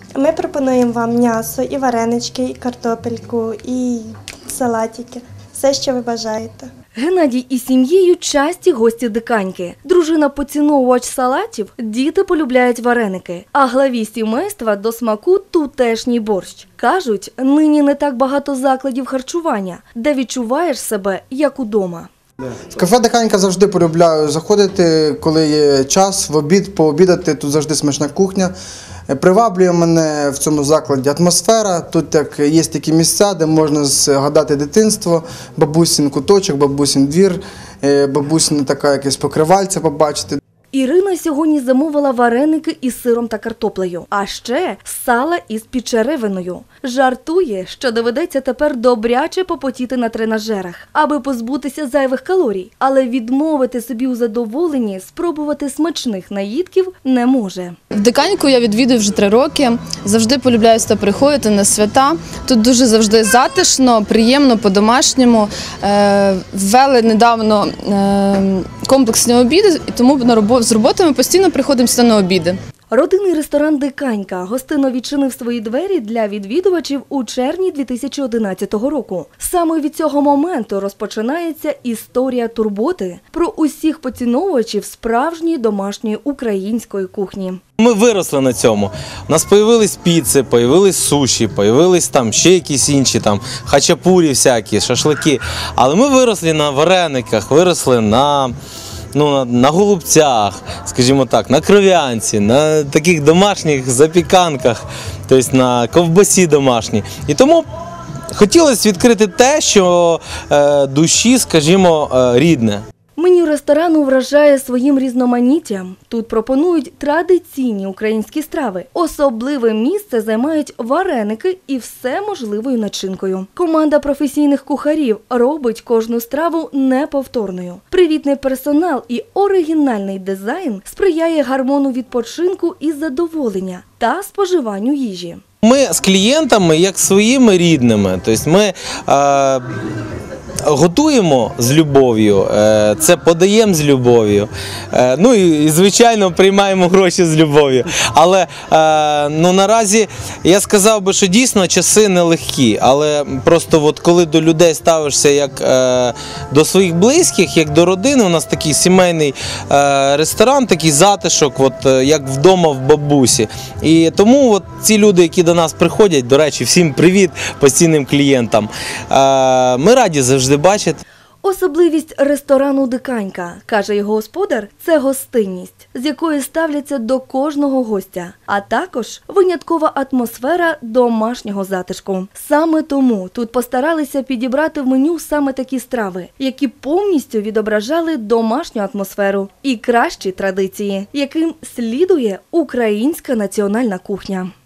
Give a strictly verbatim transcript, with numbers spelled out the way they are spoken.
Ми пропонуємо вам м'ясо, і варенички, і картопельку, і салатики. Все, що ви бажаєте. Геннадій із сім'єю – часті гості Диканьки. Дружина – поціновувач салатів, діти полюбляють вареники. А главі сімейства до смаку тутешній борщ. Кажуть, нині не так багато закладів харчування, де відчуваєш себе як удома. В кафе «Диканька» завжди полюбляю заходити, коли є час, в обід, пообідати. Тут завжди смачна кухня. Приваблює мене в цьому закладі атмосфера. Тут як є такі місця, де можна згадати дитинство, бабусин куточок, бабусин двір, бабусин така якесь покривальця побачити. Ірина сьогодні замовила вареники із сиром та картоплею, а ще сала із підчеревиною. Жартує, що доведеться тепер добряче попотіти на тренажерах, аби позбутися зайвих калорій. Але відмовити собі у задоволенні спробувати смачних наїдків не може. Диканьку я відвідую вже три роки. Завжди полюбляю сюди приходити на свята. Тут дуже завжди затишно, приємно, по-домашньому. Ввели недавно комплексні обіди, і тому на роботу з роботи ми постійно приходимо сюди на обіди. Родинний ресторан «Диканька» гостинно відчинив свої двері для відвідувачів у червні дві тисячі одинадцятого року. Саме від цього моменту розпочинається історія турботи про усіх поціновувачів справжньої домашньої української кухні. Ми виросли на цьому. У нас з'явились піци, з'явились суші, з'явились там ще якісь інші там хачапурі всякі, шашлики. Але ми виросли на варениках, виросли на Ну, на, на голубцях, скажімо так, на кров'янці, на таких домашніх запіканках, тобто на ковбасі домашній. І тому хотілося відкрити те, що е, душі, скажімо, е, рідне. Меню ресторану вражає своїм різноманіттям. Тут пропонують традиційні українські страви. Особливе місце займають вареники і все можливою начинкою. Команда професійних кухарів робить кожну страву неповторною. Привітний персонал і оригінальний дизайн сприяє гармону відпочинку і задоволення та споживанню їжі. Ми з клієнтами як своїми рідними, тобто ми е, готуємо з любов'ю, е, це подаємо з любов'ю, е, ну і, звичайно, приймаємо гроші з любов'ю. Але е, ну, наразі я сказав би, що дійсно часи нелегкі, але просто от коли до людей ставишся як е, до своїх близьких, як до родини, у нас такий сімейний е, ресторан, такий затишок, от, е, як вдома в бабусі. І тому от ці люди, які до нас приходять, до речі, всім привіт постійним клієнтам, е, ми раді завжди бачити. Особливість ресторану «Диканька», каже його господар, це гостинність, з якою ставляться до кожного гостя, а також виняткова атмосфера домашнього затишку. Саме тому тут постаралися підібрати в меню саме такі страви, які повністю відображали домашню атмосферу і кращі традиції, яким слідує українська національна кухня.